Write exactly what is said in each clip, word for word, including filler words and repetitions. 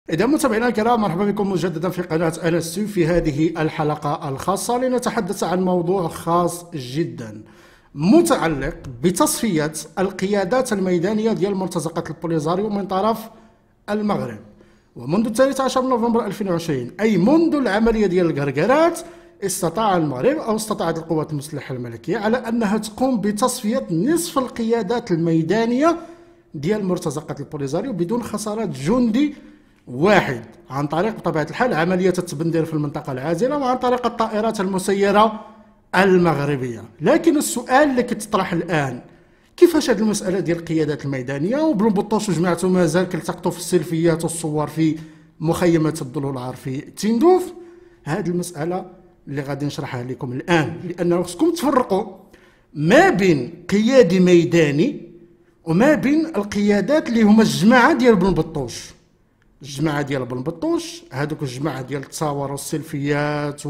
إذا متابعينا الكرام، مرحبا بكم مجددا في قناة أنستو في هذه الحلقة الخاصة لنتحدث عن موضوع خاص جدا متعلق بتصفية القيادات الميدانية ديال مرتزقة البوليزاريو من طرف المغرب. ومنذ الثالث عشر من نوفمبر ألفين وعشرين، أي منذ العملية ديال القرقرات، استطاع المغرب أو استطاعت القوات المسلحة الملكية على أنها تقوم بتصفية نصف القيادات الميدانية ديال مرتزقة البوليزاريو بدون خسارات جندي واحد، عن طريق بطبيعة الحال عملية التبندير في المنطقة العازلة وعن طريق الطائرات المسيرة المغربية. لكن السؤال اللي كيتطرح الآن، كيفاش هذه المسألة ديال القيادات الميدانية وبلومبوطوش وجماعته مازال كيلتقطوا في السيلفيات والصور في مخيمة الضلولار في تندوف؟ هذه المسألة اللي غادي نشرحها لكم الآن، لأنه خصكم تفرقوا ما بين قيادي ميداني وما بين القيادات اللي هما الجماعة ديال بن بطوش. الجماعه ديال بن بطوش هذوك الجماعه ديال التصاور والسيلفيات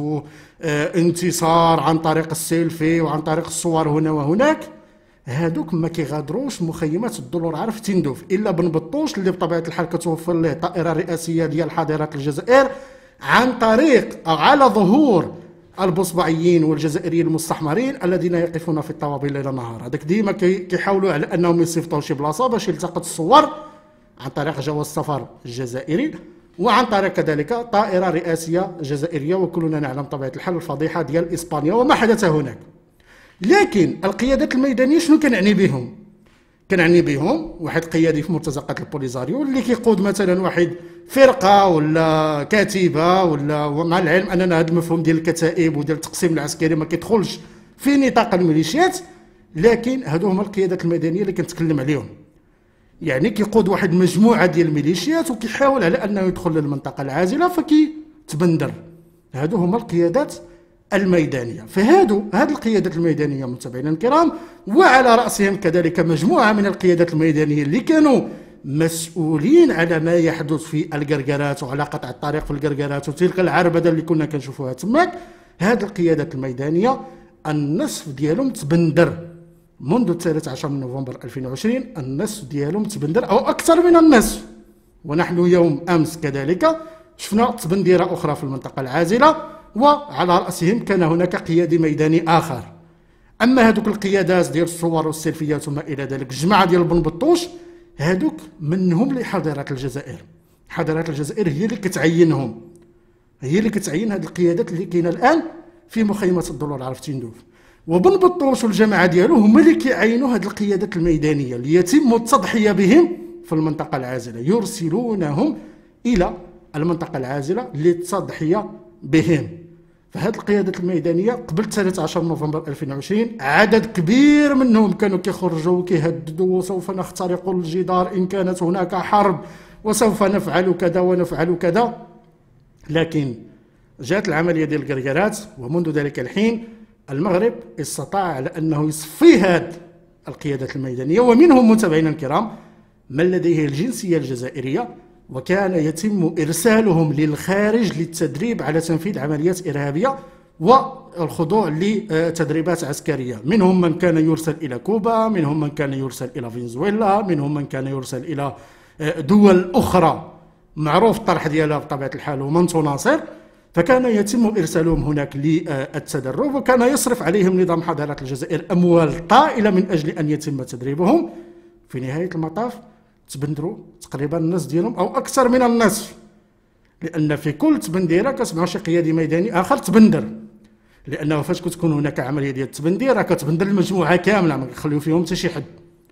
وانتصار عن طريق السيلفي وعن طريق الصور هنا وهناك، هذوك ما كيغادروش مخيمات الضلولار في تندوف الا بن بطوش اللي بطبيعه الحال كتوفر له طائره رئاسيه ديال حاضره الجزائر عن طريق على ظهور البصبعيين والجزائريين المستحمرين الذين يقفون في الطوابير ليل نهار. هذاك ديما كيحاولوا على انهم يصيفطوا شي بلاصه باش يلتقط الصور عن طريق جواز السفر الجزائري وعن طريق كذلك طائرة رئاسية جزائرية، وكلنا نعلم طبيعة الحال الفضيحة ديال إسبانيا وما حدث هناك. لكن القيادات الميدانية شنو كنعني بهم؟ كنعني بهم واحد قيادي في مرتزقة البوليزاريو اللي كيقود مثلا واحد فرقة ولا كتيبة، ولا مع العلم أننا هذا المفهوم ديال الكتائب وديال التقسيم العسكري ما كيدخلش في نطاق الميليشيات، لكن هادو هما القيادات الميدانية اللي كنتكلم عليهم. يعني كيقود واحد مجموعه ديال الميليشيات وكيحاول على انه يدخل للمنطقه العازله فكيتبندر. هادو هما القيادات الميدانيه. فهادو هاد القيادات الميدانيه متابعينا الكرام، وعلى راسهم كذلك مجموعه من القيادات الميدانيه اللي كانوا مسؤولين على ما يحدث في القرقرات وعلى قطع الطريق في القرقرات وتلك العربده اللي كنا كنشوفوها تماك. هاد القيادات الميدانيه النصف ديالهم تبندر منذ الثالث عشر من نوفمبر ألفين وعشرين، النصف ديالهم تبندر او اكثر من النصف. ونحن يوم امس كذلك شفنا تبنديره اخرى في المنطقه العازله وعلى راسهم كان هناك قيادي ميداني اخر. اما هذوك القيادات ديال الصور والسيلفيات وما الى ذلك، الجماعه ديال بن بطوش هذوك منهم لحضارات الجزائر. حضارات الجزائر هي اللي كتعينهم، هي اللي كتعين هذه القيادات اللي كاينه الان في مخيمه الضلولار في تندوف. وبن بطوش والجماعه ديالو هما اللي كيعينوا هذه القيادات الميدانيه اللي يتم التضحيه بهم في المنطقه العازله، يرسلونهم الى المنطقه العازله للتضحيه بهم. فهذه القيادات الميدانيه قبل الثالث عشر نوفمبر ألفين وعشرين عدد كبير منهم كانوا كيخرجوا وكيهددوا وسوف نخترق الجدار ان كانت هناك حرب وسوف نفعل كذا ونفعل كذا. لكن جاءت العمليه ديال القرقرات ومنذ ذلك الحين المغرب استطاع على انه يصفي هذه القيادات الميدانيه، ومنهم متابعينا الكرام من لديه الجنسيه الجزائريه وكان يتم ارسالهم للخارج للتدريب على تنفيذ عمليات ارهابيه والخضوع لتدريبات عسكريه. منهم من كان يرسل الى كوبا، منهم من كان يرسل الى فنزويلا، منهم من كان يرسل الى دول اخرى معروف الطرح ديالها بطبيعه الحال ومنطو ناصر. فكان يتم ارسالهم هناك للتدرب، وكان يصرف عليهم نظام حضارات الجزائر اموال طائله من اجل ان يتم تدريبهم. في نهايه المطاف تبندروا تقريبا النصف ديالهم او اكثر من النصف، لان في كل تبنديره كتسمعوا شي قيادي ميداني اخر تبندر، لانه فاش كتكون هناك عمليه ديال التبندير راه كتبندر المجموعه كامله ما كيخليو فيهم حتى شي حد.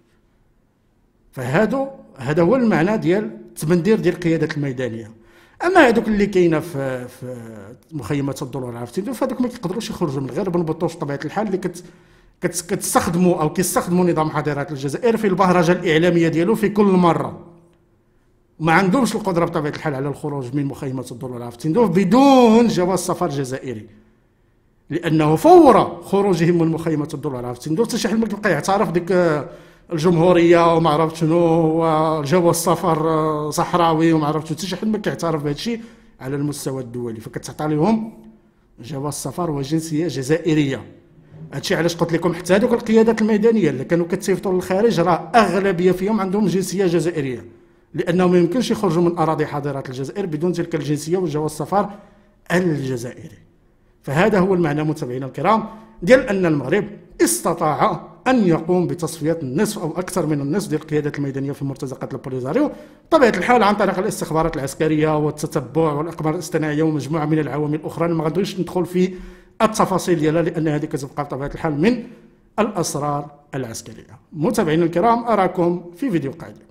فهادو هذا هو المعنى ديال التبندير ديال القيادات الميدانيه. اما هذوك اللي كاينه في في مخيمات الضلولار عرفتي فهذوك ما كيقدروش يخرجوا من غير بن بطوش بطبيعه الحال اللي كت كتستخدموا او كيستخدموا نظام حضارات الجزائر في البهرجه الاعلاميه ديالو في كل مره. ما عندهمش القدره بطبيعه الحال على الخروج من مخيمات الضلولار في تندوف بدون جواز سفر جزائري، لانه فور خروجهم من مخيمات الضلولار في تندوف حتى شي حد ما كيبقى يعترف ديك الجمهوريه وما عرفت شنو وجواز السفر صحراوي وما عرفت حتى شي حد ما كيعترف بهذا الشيء على المستوى الدولي، فكتعطى لهم جواز سفر وجنسيه جزائريه. هادشي علاش قلت لكم حتى هذوك القيادات الميدانيه اللي كانوا كتصيفطوا للخارج راه اغلبيه فيهم عندهم جنسيه جزائريه. لأنه ما يمكنش يخرجوا من أراضي حاضرة الجزائر بدون تلك الجنسية وجواز السفر الجزائري. فهذا هو المعنى متابعينا الكرام ديال أن المغرب استطاع أن يقوم بتصفية النصف أو أكثر من النصف ديال القيادات الميدانية في مرتزقة البوليزاريو، بطبيعة الحال عن طريق الاستخبارات العسكرية والتتبع والأقمار الاصطناعية ومجموعة من العوامل الأخرى. ما غاديش ندخل في التفاصيل ديالها لأن هذه كتبقى بطبيعة الحال من الأسرار العسكرية. متابعينا الكرام، أراكم في فيديو قادم.